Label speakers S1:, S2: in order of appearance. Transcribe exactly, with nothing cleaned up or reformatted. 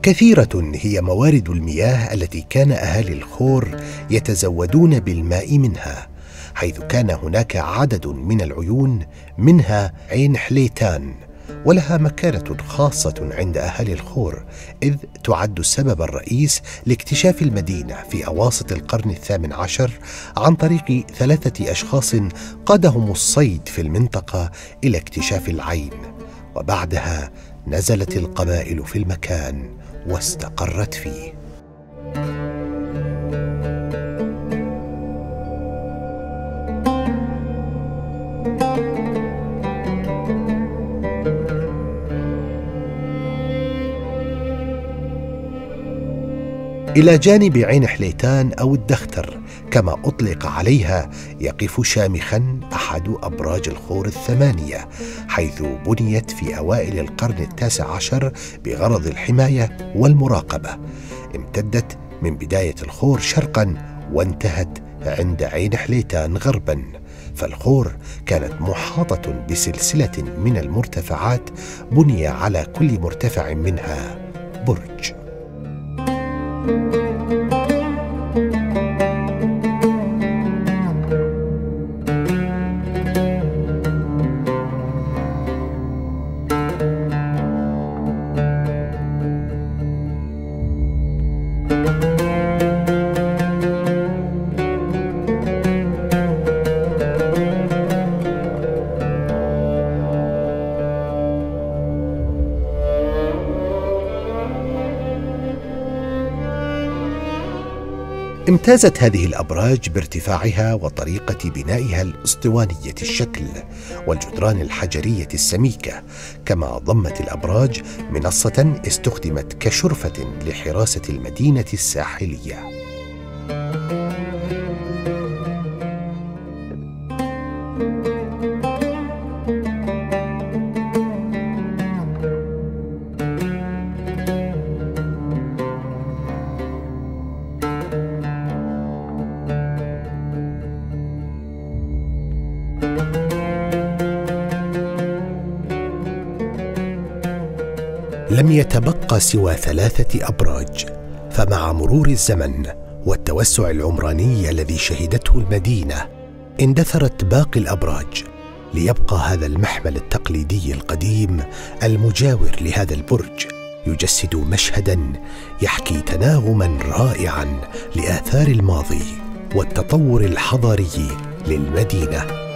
S1: كثيرة هي موارد المياه التي كان أهالي الخور يتزودون بالماء منها، حيث كان هناك عدد من العيون، منها عين حليتان، ولها مكانة خاصة عند أهالي الخور، إذ تعد السبب الرئيس لاكتشاف المدينة في أواسط القرن الثامن عشر عن طريق ثلاثة أشخاص قادهم الصيد في المنطقة إلى اكتشاف العين، وبعدها نزلت القبائل في المكان واستقرت فيه. إلى جانب عين حليتان أو الدختر كما أطلق عليها، يقف شامخا أحد أبراج الخور الثمانية، حيث بنيت في أوائل القرن التاسع عشر بغرض الحماية والمراقبة. امتدت من بداية الخور شرقا وانتهت عند عين حليتان غربا، فالخور كانت محاطة بسلسلة من المرتفعات بني على كل مرتفع منها برج. امتازت هذه الأبراج بارتفاعها وطريقة بنائها الأسطوانية الشكل والجدران الحجرية السميكة، كما ضمت الأبراج منصة استخدمت كشرفة لحراسة المدينة الساحلية. لم يتبقى سوى ثلاثة أبراج، فمع مرور الزمن والتوسع العمراني الذي شهدته المدينة اندثرت باقي الأبراج، ليبقى هذا المحمل التقليدي القديم المجاور لهذا البرج يجسد مشهداً يحكي تناغماً رائعاً لآثار الماضي والتطور الحضاري للمدينة.